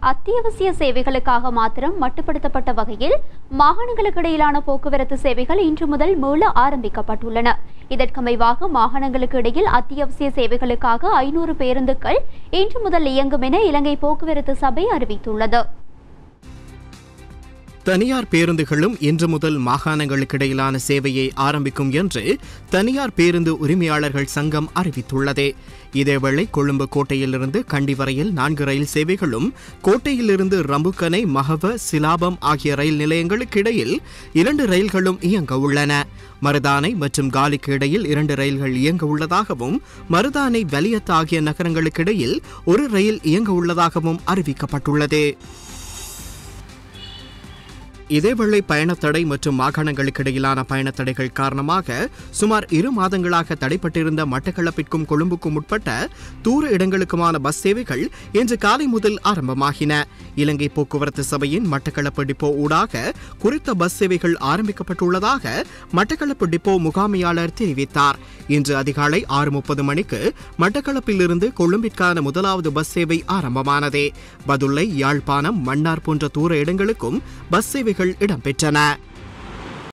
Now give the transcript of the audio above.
அத்தியாவசிய சேவைகளுக்காக மாத்திரம் மட்டுப்படுத்தப்பட்ட வகையில் மாகாணங்களுக்கு இடையிலான போக்குவரத்து சேவைகள் இன்று முதல் மீள ஆரம்பிக்கப்பட்டுள்ளன. இதற்கமைவாக மாகாணங்களுக்கு இடையில் அத்தியாவசிய சேவைகளுக்காக 500 பேருந்துகள் இன்று முதல் இயங்கும் என இலங்கை போக்குவரத்து சபை அறிவித்துள்ளது. தனியார் பேருந்துகளும் இன்று முதல் மாகாணங்களுக்கு இடையிலான சேவையை ஆரம்பிக்கும் என்று தனியார் பேருந்து உரிமையாளர்கள் சங்கம் அறிவித்துள்ளது. இதேவேளை கொழும்பு கோட்டையிலிருந்து கண்டி வரையில் 4 ரயில் சேவைகளும், கோட்டையிலிருந்து ரம்புக்கனை, மகவ, சிலாபம் ஆகிய ரயில் நிலையங்களுக்கு இடையில் 2 ரயில்களும் இயங்க உள்ளன. மருதானை மற்றும் காலிக்கு இடையில் 2 ரயில்கள் இயங்க உள்ளதாகவும், மருதானை, வலியத் ஆகிய நகரங்களுக்கு இடையில் 1 ரயில் இயங்க உள்ளதாகவும் அறிவிக்கப்பட்டுள்ளது. இதேவேளை பயணத்தடை மற்றும் மாகாணங்களுக்கு இடையிலான பயணத்தடைகள் காரணமாக சுமார் 2 மாதங்களாக தடைப்பட்டிருந்த மட்டக்களப்பிற்கும் கொழும்புக்கும் உட்பட்ட தூர இடங்களுக்குமான பஸ் சேவைகள் இன்று காலை முதல் ஆரம்பமாகின. இலங்கை போக்குவரத்து சபையின் மட்டக்களப்பு டிப்போ ஊடாக குறித்த பஸ் சேவைகள் ஆரம்பிக்கப்பட்டுள்ளதாக மட்டக்களப்பு டிப்போ முகாமையாளர் தெரிவித்தார். இன்று அதிகாலை 6:30 மணிக்கு மட்டக்களப்பிலிருந்து கொழும்பிற்கான முதலாவது பஸ் சேவை ஆரம்பமானது. பதுளை, யாழ்ப்பாணம், மன்னார் போன்ற தூர இடங்களுக்கும் பஸ் சேவைகள் இடம்பெற்றன.